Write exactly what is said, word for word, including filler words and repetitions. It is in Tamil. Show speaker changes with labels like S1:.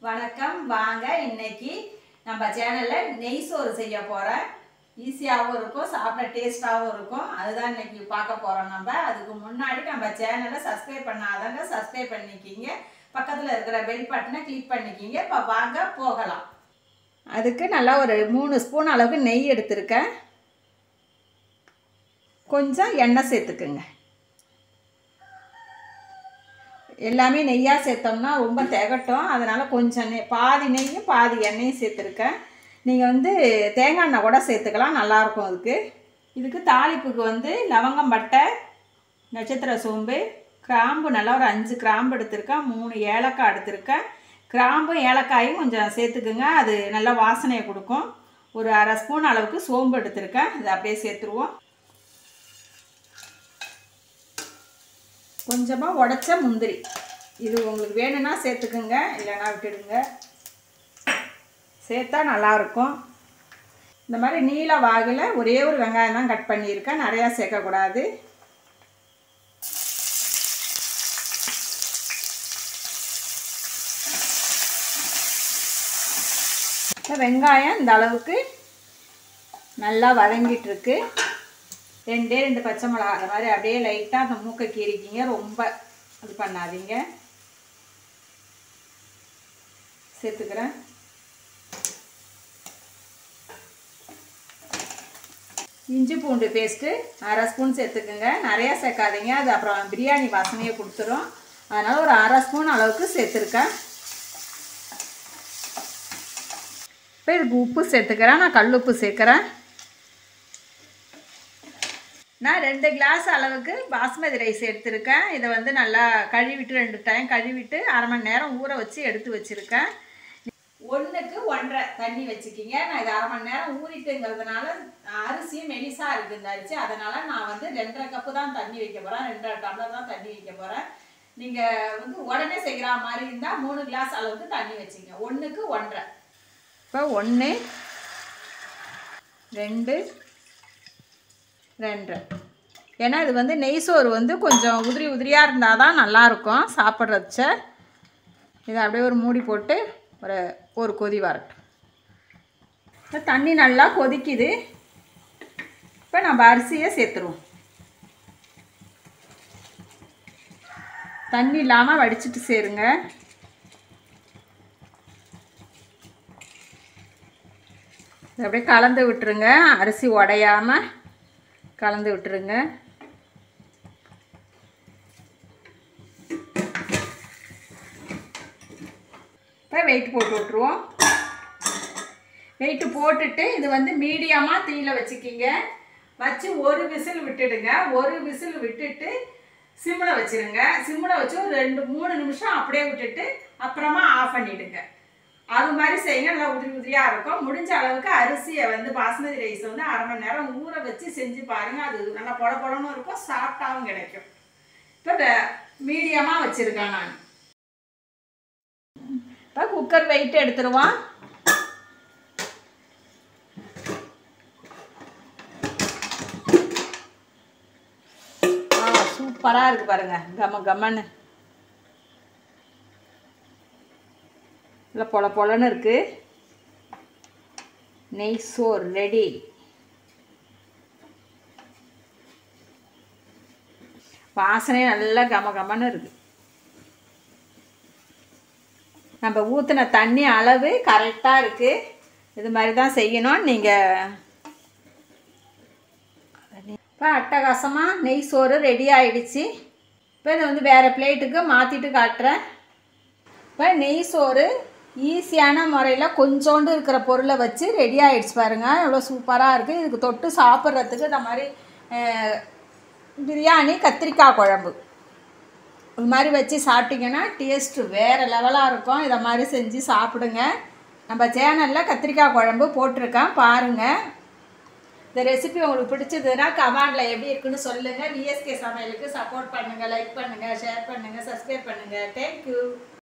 S1: வணக்கம். வாங்க இன்னைக்கு நம்ம சேனல்ல நெய் சோறு செய்ய போறேன். ஈஸியாகவும் இருக்கும், சாப்பிட டேஸ்டாகவும் இருக்கும். அதுதான் இன்னைக்கு பார்க்க போறோம். நம்ம அதுக்கு முன்னாடி நம்ம சேனலை சப்ஸ்கிரைப் பண்ணாதவங்க சப்ஸ்கிரைப் பண்ணிக்கிங்க, பக்கத்தில் இருக்கிற பெல் பட்டனை கிளிக் பண்ணிக்கிங்க. இப்போ வாங்க போகலாம். அதுக்கு நல்லா ஒரு மூணு ஸ்பூன் அளவுக்கு நெய் எடுத்திருக்கேன். கொஞ்சம் எண்ணெய் சேர்த்துக்குங்க. எல்லாமே நெய்யாக சேர்த்தோம்னா ரொம்ப திகட்டும். அதனால் கொஞ்சம் நெய், பாதி நெய்யும் பாதி எண்ணெயும் சேர்த்துருக்கேன். நீங்கள் வந்து தேங்காய் எண்ணெய் கூட சேர்த்துக்கலாம், நல்லாயிருக்கும். அதுக்கு இதுக்கு தாளிப்புக்கு வந்து லவங்கம், பட்டை, நட்சத்திர சோம்பு, கிராம்பு நல்லா ஒரு அஞ்சு கிராம்பு எடுத்திருக்கேன். மூணு ஏலக்காய் எடுத்திருக்கேன். கிராம்பும் ஏலக்காயும் கொஞ்சம் சேர்த்துக்குங்க, அது நல்லா வாசனையை கொடுக்கும். ஒரு அரை ஸ்பூன் அளவுக்கு சோம்பு எடுத்திருக்கேன், இதை அப்படியே சேர்த்துருவோம். கொஞ்சமாக உடைச்ச முந்திரி, இது உங்களுக்கு வேணும்னா சேர்த்துக்குங்க, இல்லைன்னா விட்டுடுங்க. சேர்த்தா நல்லாயிருக்கும். இந்த மாதிரி நீல வாகில் ஒரே ஒரு வெங்காயம் தான் கட் பண்ணியிருக்கேன், நிறையா சேர்க்கக்கூடாது. வெங்காயம் இந்த அளவுக்கு நல்லா வதங்கிட்டுருக்கு. ரெண்டே ரெண்டு பச்சை மிளகா அந்த மாதிரி அப்படியே லைட்டாக அந்த மூக்கை கீறிக்கிங்க, ரொம்ப இது பண்ணாதீங்க. சேர்த்துக்கிறேன். இஞ்சி பூண்டு பேஸ்ட்டு அரை ஸ்பூன் சேர்த்துக்குங்க, நிறையா சேர்க்காதீங்க, அது அப்புறம் பிரியாணி வாசனையை கொடுத்துரும். அதனால் ஒரு அரை ஸ்பூன் அளவுக்கு சேர்த்துருக்கேன். இப்போ இதுக்கு உப்பு சேர்த்துக்கிறேன். நான் கல் உப்பு சேர்க்குறேன். நான் ரெண்டு கிளாஸ் அளவுக்கு பாஸ்மதி ரைஸ் எடுத்திருக்கேன். இதை வந்து நல்லா கழுவிட்டு ரெண்டு டைம் கழுவிட்டு அரை மணி நேரம் ஊற வச்சு எடுத்து வச்சுருக்கேன். ஒன்றுக்கு ஒன்றரை தண்ணி வச்சுக்கிங்க. நான் இது அரை மணி நேரம் ஊறிட்டுங்கிறதுனால அரிசியும் மெலிசாக இருக்குது இந்த அரிசி, அதனால் நான் வந்து ரெண்டரை கப்பு தான் தண்ணி வைக்க போகிறேன், ரெண்டரை டம்ளர் தான் தண்ணி வைக்க போகிறேன். நீங்கள் வந்து உடனே செய்கிற மாதிரி இருந்தால் மூணு கிளாஸ் அளவுக்கு தண்ணி வச்சுங்க. ஒன்றுக்கு ஒன்றரை. இப்போ ஒன்று, ரெண்டு, ரெண்டு. ஏன்னா இது வந்து நெய் சோறு வந்து கொஞ்சம் உதிரி உதிரியாக இருந்தால் தான் நல்லாயிருக்கும் சாப்பிட்றச்ச. இதை அப்படியே ஒரு மூடி போட்டு ஒரு ஒரு கொதி வரட்டும். தண்ணி நல்லா கொதிக்குது. இப்போ நம்ம அரிசியை சேர்த்துருவோம். தண்ணி இல்லாமல் வடிச்சிட்டு சேருங்க. அப்படியே கலந்து விட்டுருங்க, அரிசி உடையாமல் கலந்து விட்டுருங்க. இப்போ வெயிட் போட்டு விட்ருவோம். வெயிட்டு போட்டுட்டு இது வந்து மீடியமாக தீயில் வச்சுக்கிங்க. வச்சு ஒரு விசில் விட்டுடுங்க. ஒரு விசில் விட்டுட்டு சிம்மில் வச்சுருங்க. சிம்மில் வச்சு ஒரு ரெண்டு மூணு நிமிஷம் அப்படியே விட்டுட்டு அப்புறமா ஆஃப் பண்ணிவிடுங்க. அது மாதிரி செய்யுங்க, நல்லா உதிரி உதிரியாக இருக்கும். முடிஞ்ச அளவுக்கு அரிசியை வந்து பாஸ்மதி ரைஸ் வந்து அரை மணி நேரம் ஊற வச்சு செஞ்சு பாருங்கள், அது நல்லா பொல பொலன்னு இருக்கும், சாஃப்டாகவும் கிடைக்கும். இப்போ மீடியமாக வச்சுருக்கேன் நான். இப்போ குக்கர் வெயிட் எடுத்துருவோம். ஆ சூப்பராக இருக்குது பாருங்கள், கம கம்மன்னு இல்லை பொல பொலன்னு இருக்குது. நெய் சோறு ரெடி. வாசனை நல்லா கம கமன்னு இருக்குது. நம்ம ஊற்றின தண்ணி அளவு கரெக்டாக இருக்குது. இது மாதிரி தான் செய்யணும் நீங்கள். இப்போ அட்டகாசமாக நெய் சோறு ரெடி ஆகிடுச்சு. இப்போ இதை வந்து வேறு பிளேட்டுக்கு மாற்றிட்டு காட்டுறேன். இப்போ நெய் சோறு ஈஸியான முறையில் கொஞ்சோண்டு இருக்கிற பொருளை வச்சு ரெடி ஆகிடுச்சு பாருங்கள், எவ்வளோ சூப்பராக இருக்குது. இதுக்கு தொட்டு சாப்பிட்றதுக்கு இந்த மாதிரி பிரியாணி, கத்திரிக்காய் குழம்பு இது மாதிரி வச்சு சாப்பிட்டிங்கன்னா டேஸ்ட்டு வேறு லெவலாக இருக்கும். இதை மாதிரி செஞ்சு சாப்பிடுங்க. நம்ம சேனலில் கத்திரிக்காய் குழம்பு போட்டிருக்கேன், பாருங்கள். இந்த ரெசிபி உங்களுக்கு பிடிச்சதுன்னா கமெண்டில் எப்படி இருக்குன்னு சொல்லுங்கள். விஎஸ்கே சமையலுக்கு சப்போர்ட் பண்ணுங்கள், லைக் பண்ணுங்கள், ஷேர் பண்ணுங்கள், சப்ஸ்கிரைப் பண்ணுங்கள். தேங்க்யூ.